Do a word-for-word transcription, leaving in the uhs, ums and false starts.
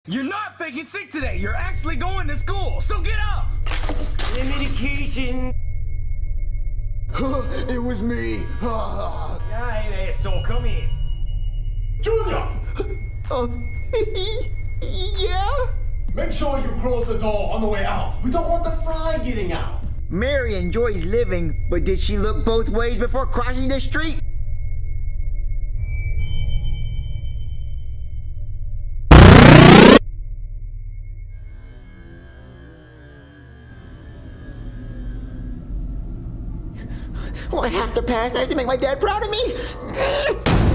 You're not faking sick today. You're actually going to school. So get up. The medication. It was me. Right, asshole, come here. Junior! Uh, yeah? Make sure you close the door on the way out. We don't want the fly getting out. Mary enjoys living, but did she look both ways before crossing the street? Well, I have to pass. I have to make my dad proud of me.